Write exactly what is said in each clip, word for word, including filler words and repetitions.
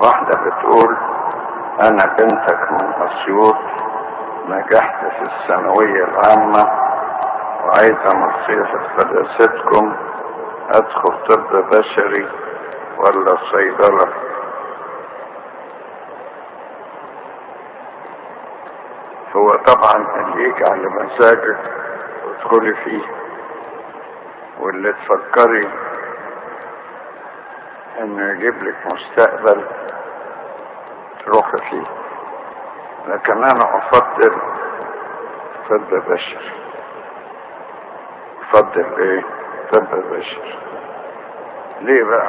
واحدة بتقول: أنا بنتك من أسيوط، نجحت في الثانوية العامة وعايزة نصيحة قداستكم، أدخل طب بشري ولا صيدلة؟ هو طبعا اللي يجي على مزاجك تدخلي فيه، واللي تفكري انه يجيب لك مستقبل تروحي فيه. لكن انا افضل طب بشري. افضل ايه؟ طب بشري. ليه بقى؟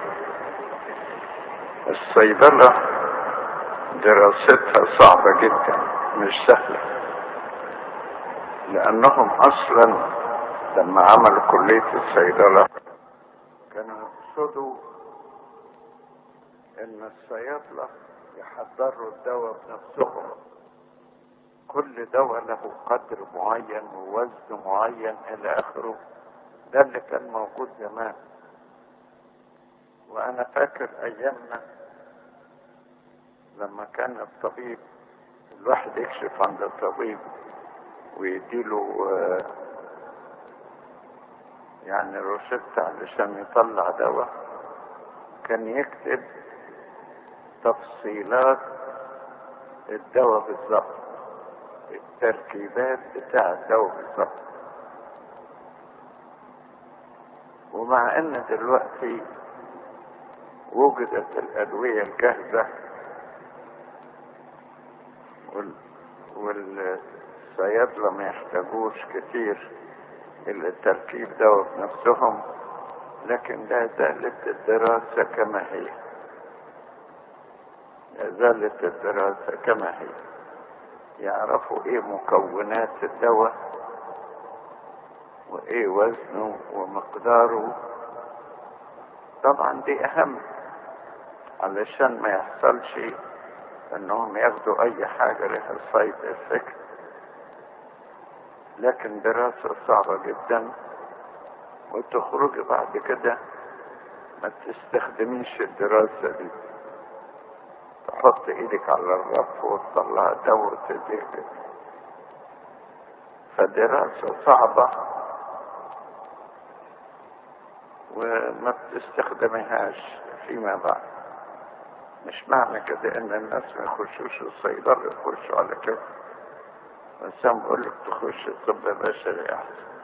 الصيدلة دراستها صعبة جدا، مش سهلة، لانهم اصلا لما عملوا كلية الصيدلة كانوا يقصدوا ان الصيادلة يحضروا الدواء بنفسهم، كل دواء له قدر معين ووزن معين الى اخره. ده اللي كان موجود زمان. وانا فاكر ايامنا لما كان الطبيب الواحد يكشف عند الطبيب ويديله يعني روشتة علشان يطلع دواء، كان يكتب تفصيلات الدواء بالظبط، التركيبات بتاع الدواء بالظبط. ومع ان دلوقتي وجدت الادوية الجاهزة وال... والصيادلة ما يحتاجوش كتير التركيب دواء بنفسهم، لكن لا زالت الدراسة كما هي، لا زالت الدراسة كما هي. يعرفوا ايه مكونات الدواء وايه وزنه ومقداره. طبعا دي اهم علشان ما يحصلش انهم ياخدوا اي حاجة لها سايد افكت. لكن دراسة صعبة جدا، وتخرجي بعد كده ما تستخدميش الدراسة دي، تحط ايدك على الرف وتطلع دواء وتديك. فدراسة صعبة وما بتستخدميهاش فيما بعد. مش معنى كده ان الناس ما يخشوش الصيدلة يخشوا على كده، بس انا بقول لك تخش طب بشري احسن.